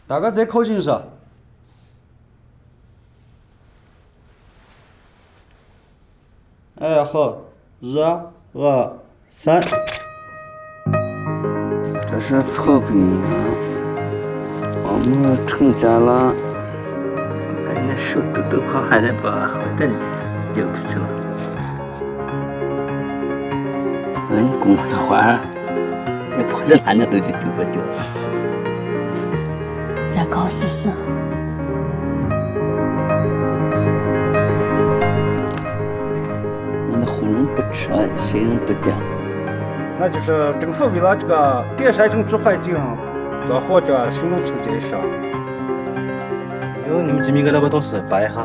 大概这口径是。哎，好，1、2、3。 这是曹姑娘，我们成家了。看你那手都跑，还得把后头溜出去了。你供他的话，你跑到哪都就丢不丢了。 再搞试试。 那红人不吃，新人不讲。 那就是政府为了这个改善城住环境，做好这新农村建设。 有你们几名个老板同事摆一下。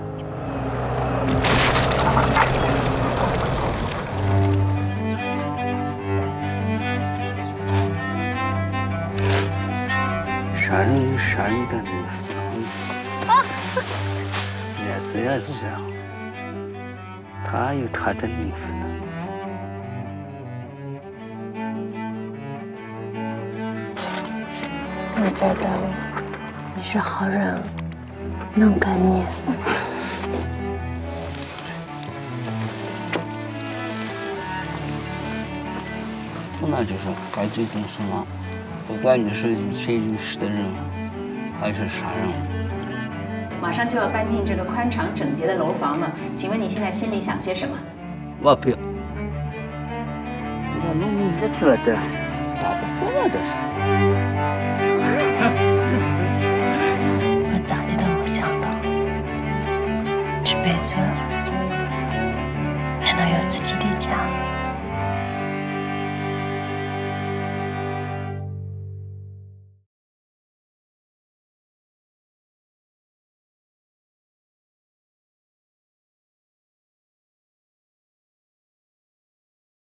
杀人有杀人的命符，叶子也是这样，他有他的命符。 我觉得你是好人，能干你。 那就是该罪动手了。不管你是谁有事的人，还是杀人。 马上就要搬进这个宽敞整洁的楼房了，请问你现在心里想些什么？ 我不要。我弄你这出来的，咋不做了这是？